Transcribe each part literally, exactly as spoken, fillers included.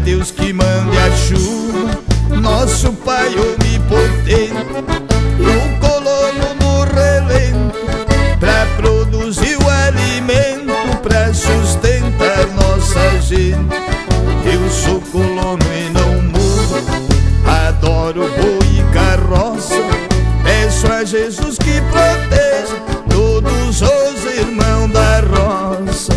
Deus que mande a chuva, nosso Pai onipotente, e o colono no relento, pra produzir o alimento, pra sustentar nossa gente. Eu sou colono e não mudo, adoro boi e carroça, peço a Jesus que proteja todos os irmãos da roça.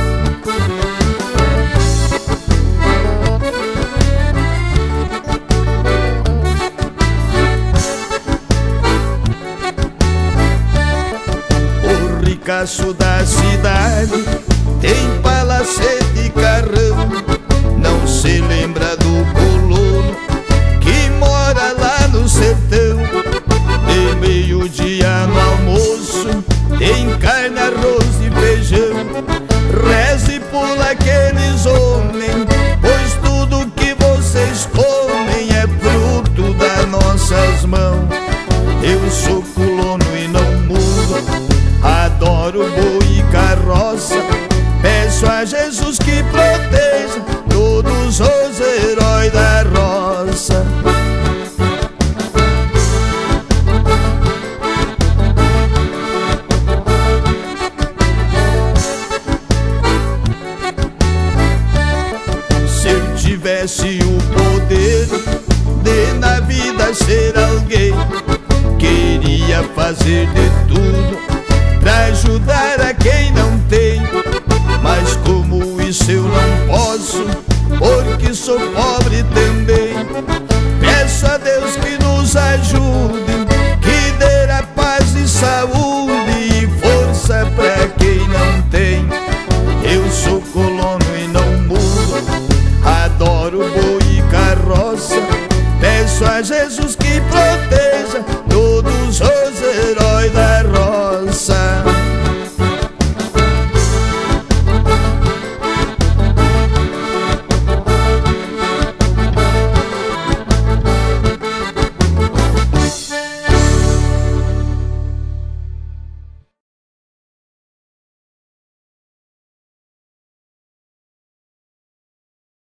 O ricaço da cidade tem palacete e carrão, não se lembra do colono que mora lá no sertão. De meio-dia no almoço tem carne, arroz e feijão. Reze por aqueles homens, pois tudo que vocês comem é fruto das nossas mãos. Eu sou colono e não mudo, adoro boi e carroça, peço a Jesus que proteja todos os heróis da roça. Se eu tivesse o poder de na vida ser alguém, queria fazer de tudo pra ajudar a quem não tem. Mas como isso eu não posso, porque sou pobre também, peço a Deus que nos ajude